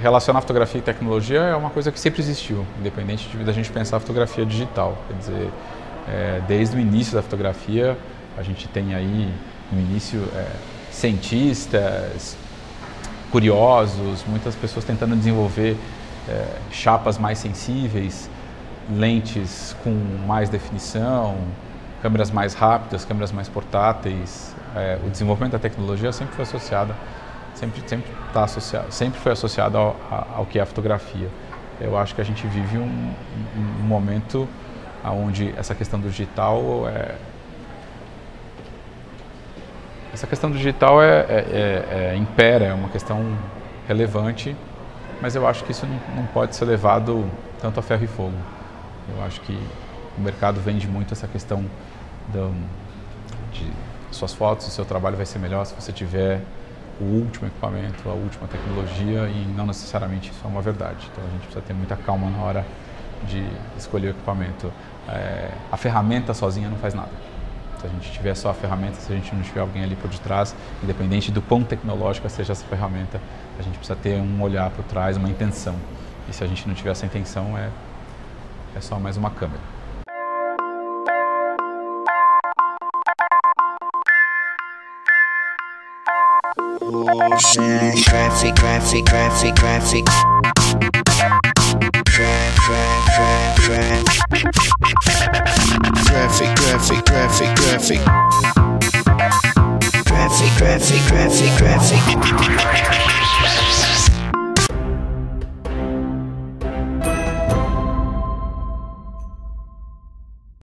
relacionar fotografia e tecnologia é uma coisa que sempre existiu, independente da gente pensar a fotografia digital. Quer dizer, desde o início da fotografia, a gente tem aí, no início, cientistas, curiosos, muitas pessoas tentando desenvolver chapas mais sensíveis, lentes com mais definição, câmeras mais rápidas, câmeras mais portáteis. O desenvolvimento da tecnologia sempre foi associado, sempre foi associado ao que é a fotografia. Eu acho que a gente vive um momento onde essa questão do digital impera, é uma questão relevante, mas eu acho que isso não pode ser levado tanto a ferro e fogo. Eu acho que o mercado vende muito essa questão de suas fotos, o seu trabalho vai ser melhor se você tiver o último equipamento, a última tecnologia, e não necessariamente isso é uma verdade. Então a gente precisa ter muita calma na hora de escolher o equipamento. A ferramenta sozinha não faz nada. Se a gente tiver só a ferramenta, se a gente não tiver alguém ali por detrás, independente do quão tecnológica seja essa ferramenta, a gente precisa ter um olhar por trás, uma intenção. E se a gente não tiver essa intenção, é só mais uma câmera. Traffic. Traffic.